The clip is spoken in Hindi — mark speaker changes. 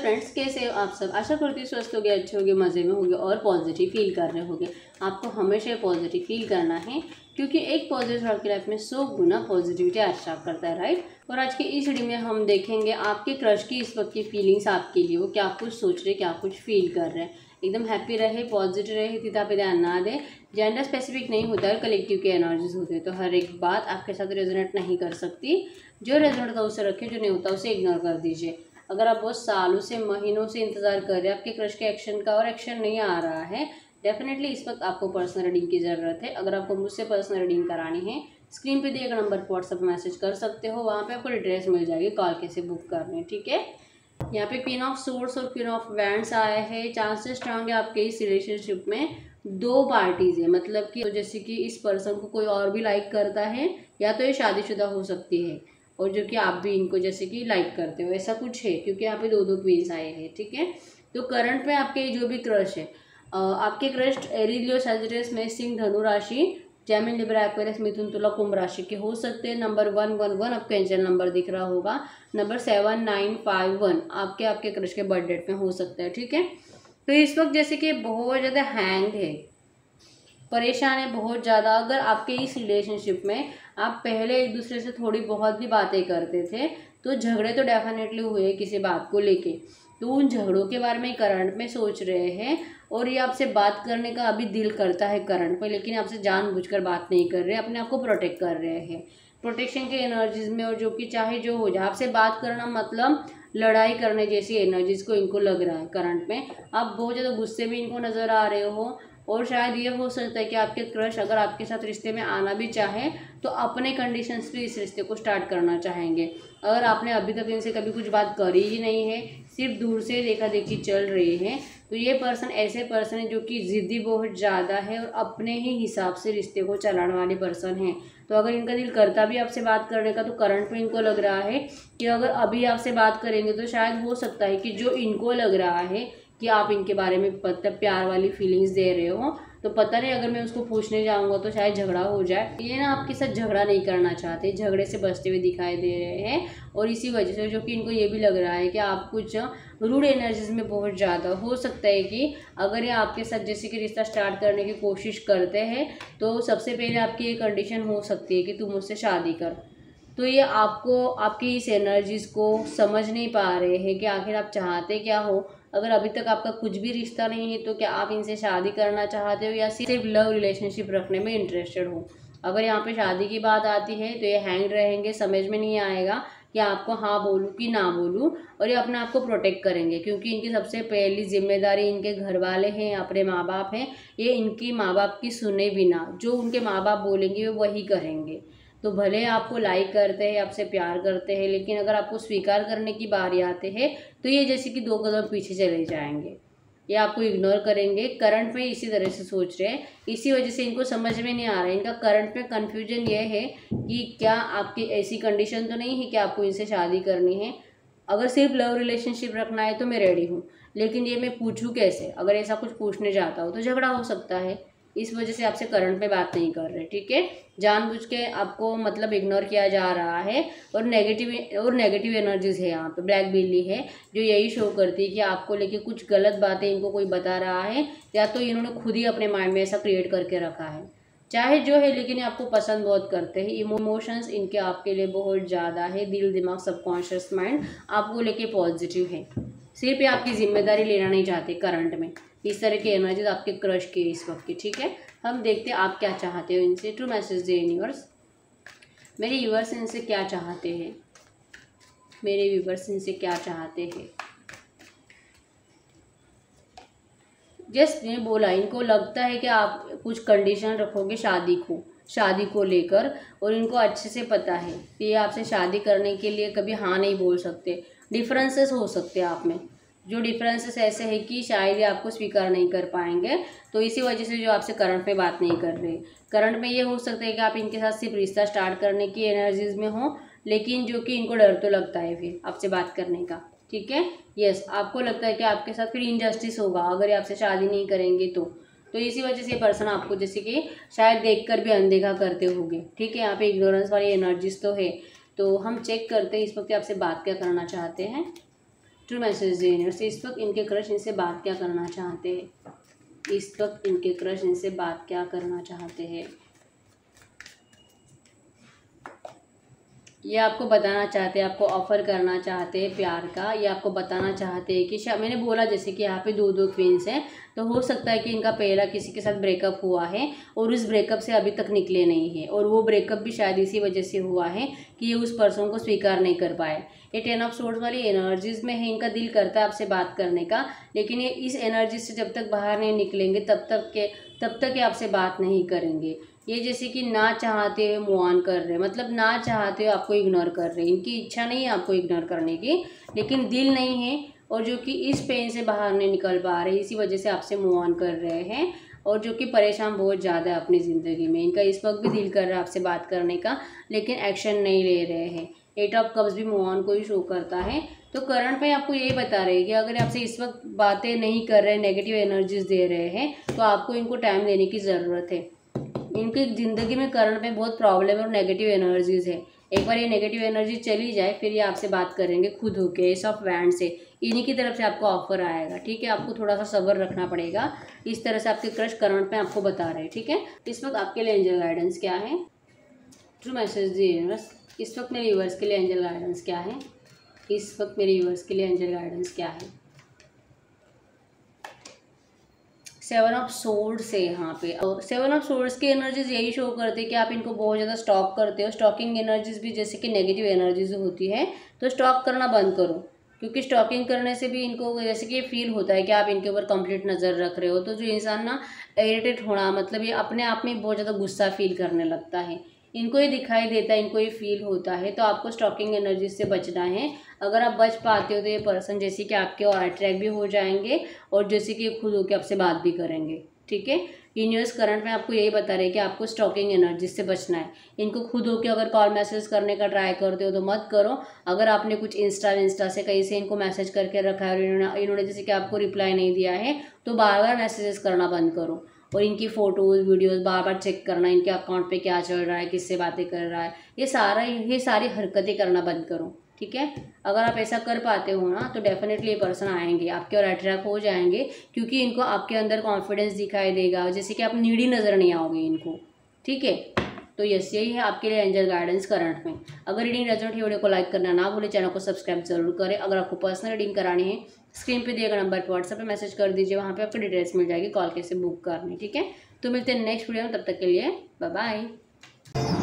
Speaker 1: फ्रेंड्स, कैसे हो आप सब। आशा करती हूँ स्वस्थ होगे, अच्छे होगे, मज़े में होगे और पॉजिटिव फील कर रहे होगे। आपको हमेशा पॉजिटिव फील करना है क्योंकि एक पॉजिटिव आपकी लाइफ में 100 गुना पॉजिटिविटी अट्रैक्ट करता है, राइट। और आज की इस वीडियो में हम देखेंगे आपके क्रश की इस वक्त की फीलिंग्स आपके लिए, वो क्या कुछ सोच रहे, क्या कुछ फील कर रहे हैं। एकदम हैप्पी रहे, पॉजिटिव रहे, तिता पे ध्यान ना दे। जेंडर स्पेसिफिक नहीं होता है, कलेक्टिव की एनर्जीज होती है, तो हर एक बात आपके साथ रेजोनेट नहीं कर सकती। जो रेजोनेट होता है उसे रखें, जो नहीं होता उसे इग्नोर कर दीजिए। अगर आप बहुत सालों से, महीनों से इंतजार कर रहे हैं आपके क्रश के एक्शन का और एक्शन नहीं आ रहा है, डेफिनेटली इस वक्त आपको पर्सनल रीडिंग की ज़रूरत है। अगर आपको मुझसे पर्सनल रीडिंग करानी है, स्क्रीन पे दिए गए नंबर पर व्हाट्सएप मैसेज कर सकते हो, वहाँ पे आपको डिटेल्स मिल जाएगी कॉल कैसे बुक करनी है, ठीक है। यहाँ पे क्वीन ऑफ सोर्ड्स और क्वीन ऑफ वैंड्स आए हैं। चांसेस स्ट्रांग है आपके इस रिलेशनशिप में दो पार्टीज है, मतलब कि जैसे कि इस पर्सन को कोई और भी लाइक करता है या तो ये शादीशुदा हो सकती है और जो कि आप भी इनको जैसे कि लाइक करते हो, ऐसा कुछ है क्योंकि यहाँ पे दो क्वींस आए हैं, ठीक है। तो करंट में आपके जो भी क्रश है, आपके क्रश एरीज, लियो, सैजिटेरियस, मेष, सिंह, धनु राशि, जेमिनी, लिब्रा, एक्वेरियस, मिथुन, तुला, कुंभ राशि के हो सकते हैं। नंबर 111 आपका एंजल नंबर दिख रहा होगा। नंबर 7951 आपके क्रश के बर्थ डेट में हो सकता है, ठीक है। तो इस वक्त जैसे कि बहुत ज़्यादा हैंग है, परेशान है बहुत ज़्यादा। अगर आपके इस रिलेशनशिप में आप पहले एक दूसरे से थोड़ी बहुत भी बातें करते थे तो झगड़े तो डेफिनेटली हुए किसी बात को लेके, तो उन झगड़ों के बारे में करंट में सोच रहे हैं और ये आपसे बात करने का अभी दिल करता है करंट में, लेकिन आपसे जानबूझकर बात नहीं कर रहे, अपने आप को प्रोटेक्ट कर रहे हैं, प्रोटेक्शन के एनर्जीज में। और जो कि चाहे जो हो जाए, आपसे बात करना मतलब लड़ाई करने जैसी एनर्जीज को इनको लग रहा है करंट में। आप बहुत ज़्यादा गुस्से में इनको नज़र आ रहे हो और शायद ये हो सकता है कि आपके क्रश अगर आपके साथ रिश्ते में आना भी चाहे तो अपने कंडीशंस पे इस रिश्ते को स्टार्ट करना चाहेंगे। अगर आपने अभी तक इनसे कभी कुछ बात करी ही नहीं है, सिर्फ दूर से देखा देखी चल रही है, तो ये पर्सन ऐसे पर्सन है जो कि ज़िद्दी बहुत ज़्यादा है और अपने ही हिसाब से रिश्ते को चलाने वाले पर्सन हैं। तो अगर इनका दिल करता भी आपसे बात करने का, तो करंट में इनको लग रहा है कि अगर अभी आपसे बात करेंगे तो शायद हो सकता है कि जो इनको लग रहा है कि आप इनके बारे में मतलब प्यार वाली फीलिंग्स दे रहे हो, तो पता नहीं अगर मैं उसको पूछने जाऊंगा तो शायद झगड़ा हो जाए। ये ना आपके साथ झगड़ा नहीं करना चाहते, झगड़े से बचते हुए दिखाई दे रहे हैं। और इसी वजह से जो कि इनको ये भी लग रहा है कि आप कुछ रूड एनर्जीज में बहुत ज़्यादा हो सकता है कि अगर ये आपके साथ जैसे कि रिश्ता स्टार्ट करने की कोशिश करते हैं तो सबसे पहले आपकी ये कंडीशन हो सकती है कि तुम मुझसे शादी कर। तो ये आपको आपकी इस एनर्जीज को समझ नहीं पा रहे हैं कि आखिर आप चाहते क्या हो। अगर अभी तक आपका कुछ भी रिश्ता नहीं है तो क्या आप इनसे शादी करना चाहते हो या सिर्फ लव रिलेशनशिप रखने में इंटरेस्टेड हो। अगर यहाँ पे शादी की बात आती है तो ये हैंग रहेंगे, समझ में नहीं आएगा कि आपको हाँ बोलूँ कि ना बोलूँ, और ये अपने आप को प्रोटेक्ट करेंगे क्योंकि इनकी सबसे पहली जिम्मेदारी इनके घर वाले हैं, अपने माँ बाप हैं। ये इनकी माँ बाप की सुने बिना जो उनके माँ बाप बोलेंगे वो वही करेंगे। तो भले आपको लाइक करते हैं, आपसे प्यार करते हैं, लेकिन अगर आपको स्वीकार करने की बारी आते हैं तो ये जैसे कि 2 कदम पीछे चले जाएंगे, ये आपको इग्नोर करेंगे। करंट में इसी तरह से सोच रहे हैं, इसी वजह से इनको समझ में नहीं आ रहा है। इनका करंट में कन्फ्यूजन ये है कि क्या आपकी ऐसी कंडीशन तो नहीं है कि आपको इनसे शादी करनी है। अगर सिर्फ लव रिलेशनशिप रखना है तो मैं रेडी हूँ, लेकिन ये मैं पूछूँ कैसे। अगर ऐसा कुछ पूछने जाता हो तो झगड़ा हो सकता है, इस वजह से आपसे करंट में बात नहीं कर रहे, ठीक है। जानबूझ के आपको मतलब इग्नोर किया जा रहा है और नेगेटिव एनर्जीज है। यहाँ पे ब्लैक बिल्ली है जो यही शो करती है कि आपको लेके कुछ गलत बातें इनको कोई बता रहा है, या तो इन्होंने खुद ही अपने माइंड में ऐसा क्रिएट करके रखा है, चाहे जो है, लेकिन आपको पसंद बहुत करते हैं। इमोशंस इनके आपके लिए बहुत ज़्यादा है, दिल, दिमाग, सबकॉन्शियस माइंड आपको लेके पॉजिटिव है। सिर्फ ये आपकी जिम्मेदारी लेना नहीं चाहते करंट में। इस तरह की एनर्जीज आपके क्रश के इस वक्त की, ठीक है। हम देखते हैं आप क्या चाहते हो इनसे। ट्रू मैसेज दे यूनिवर्स, मेरे व्यूअर्स इनसे क्या चाहते हैं, मेरे व्यूअर्स इनसे क्या चाहते हैं। जस्ट ने बोला इनको लगता है कि आप कुछ कंडीशन रखोगे शादी को लेकर, और इनको अच्छे से पता है कि ये आपसे शादी करने के लिए कभी हाँ नहीं बोल सकते। डिफरेंसेस हो सकते हैं आप में, जो डिफरेंसेस ऐसे हैं कि शायद ये आपको स्वीकार नहीं कर पाएंगे, तो इसी वजह से जो आपसे करंट में बात नहीं कर रहे। करंट में ये हो सकता है कि आप इनके साथ सिर्फ रिश्ता स्टार्ट करने की एनर्जीज में हो, लेकिन जो कि इनको डर तो लगता है फिर आपसे बात करने का, ठीक है। यस, आपको लगता है कि आपके साथ फिर इनजस्टिस होगा अगर ये आपसे शादी नहीं करेंगे तो इसी वजह से ये पर्सन आपको जैसे कि शायद देखकर भी अनदेखा करते होंगे, ठीक है। यहाँ पे इग्नोरेंस वाली एनर्जीज तो है। तो हम चेक करते हैं इस वक्त आपसे बात क्या करना चाहते हैं। ट्रू मैसेज यूनिवर्स, इस वक्त इनके क्रश इनसे बात क्या करना चाहते हैं, इस वक्त इनके क्रश इनसे बात क्या करना चाहते हैं। ये आपको बताना चाहते हैं, आपको ऑफ़र करना चाहते हैं प्यार का। ये आपको बताना चाहते हैं कि मैंने बोला जैसे कि यहाँ पे दो दो क्वींस हैं, तो हो सकता है कि इनका पहला किसी के साथ ब्रेकअप हुआ है और उस ब्रेकअप से अभी तक निकले नहीं है, और वो ब्रेकअप भी शायद इसी वजह से हुआ है कि ये उस पर्सन को स्वीकार नहीं कर पाए। ये 10 ऑफ सोर्ड्स वाली एनर्जीज़ में है, इनका दिल करता है आपसे बात करने का, लेकिन ये इस एनर्जी से जब तक बाहर नहीं निकलेंगे तब तक ये आपसे बात नहीं करेंगे। ये जैसे कि ना चाहते हुए मूव ऑन कर रहे हैं, मतलब ना चाहते हुए आपको इग्नोर कर रहे हैं। इनकी इच्छा नहीं है आपको इग्नोर करने की, लेकिन दिल नहीं है, और जो कि इस पेन से बाहर नहीं निकल पा रहे, इसी वजह से आपसे मूव ऑन कर रहे हैं, और जो कि परेशान बहुत ज़्यादा है अपनी ज़िंदगी में। इनका इस वक्त भी दिल कर रहा है आपसे बात करने का, लेकिन एक्शन नहीं ले रहे हैं। 8 ऑफ कप्स भी मूव ऑन को ही शो करता है। तो करंट पे आपको यही बता रहे हैं कि अगर आपसे इस वक्त बातें नहीं कर रहे, नेगेटिव एनर्जीज दे रहे हैं, तो आपको इनको टाइम देने की ज़रूरत है। इनकी ज़िंदगी में करंट में बहुत प्रॉब्लम और नेगेटिव एनर्जीज़ है। एक बार ये नेगेटिव एनर्जी चली जाए, फिर ये आपसे बात करेंगे खुद होके, एस ऑफ वैंड से। इन्हीं की तरफ से आपको ऑफर आएगा, ठीक है। आपको थोड़ा सा सब्र रखना पड़ेगा। इस तरह से आपके क्रश करंट में आपको बता रहे हैं, ठीक है। इस वक्त आपके लिए एंजल गाइडेंस क्या है, ट्रू मैसेज दी यूनिवर्स। इस वक्त मेरे व्यूअर्स के लिए एंजल गाइडेंस क्या है, इस वक्त मेरे व्यूअर्स के लिए एंजल गाइडेंस क्या है। 7 ऑफ सोर्ड्स है यहाँ पे। 7 ऑफ सोर्ड्स की एनर्जीज यही शो करते हैं कि आप इनको बहुत ज़्यादा स्टॉक करते हो। स्टॉकिंग एनर्जीज भी जैसे कि नेगेटिव एनर्जीज होती है, तो स्टॉक करना बंद करो, क्योंकि स्टॉकिंग करने से भी इनको जैसे कि फील होता है कि आप इनके ऊपर कंप्लीट नज़र रख रहे हो। तो जो इंसान ना इरिटेट होना, मतलब ये अपने आप में बहुत ज़्यादा गुस्सा फील करने लगता है, इनको ये दिखाई देता है, इनको ये फील होता है। तो आपको स्टॉकिंग एनर्जी से बचना है। अगर आप बच पाते हो तो ये पर्सन जैसे कि आपके और अट्रैक्ट भी हो जाएंगे, और जैसे कि खुद होकर आपसे बात भी करेंगे, ठीक है। यूनिवर्स करंट में आपको यही बता रहे हैं कि आपको स्टॉकिंग एनर्जी से बचना है। इनको खुद होकर अगर कॉल मैसेज करने का ट्राई करते हो तो मत करो। अगर आपने कुछ इंस्टा से कहीं से इनको मैसेज करके रखा है और इन्होंने जैसे कि आपको रिप्लाई नहीं दिया है, तो बार बार मैसेजेस करना बंद करो, और इनकी फ़ोटोज़ वीडियोज़ बार बार चेक करना, इनके अकाउंट पे क्या चल रहा है, किससे बातें कर रहा है, ये सारी हरकतें करना बंद करो, ठीक है। अगर आप ऐसा कर पाते हो ना, तो डेफिनेटली ये पर्सन आएंगे आपके और अट्रैक्ट हो जाएंगे, क्योंकि इनको आपके अंदर कॉन्फिडेंस दिखाई देगा, जैसे कि आप नीडी नज़र नहीं आओगे इनको, ठीक है। तो यस, यही है आपके लिए एंजल गाइडेंस करंट में। अगर रीडिंग रेजोनेट वीडियो को लाइक करना ना भूले, चैनल को सब्सक्राइब जरूर करें। अगर आपको पर्सनल रीडिंग करानी है, स्क्रीन पे दिए गए नंबर पर व्हाट्सएप पे मैसेज कर दीजिए, वहाँ पे आपको डिटेल्स मिल जाएगी कॉल कैसे बुक करनी, ठीक है। तो मिलते हैं नेक्स्ट वीडियो में, तब तक के लिए बाय बाय।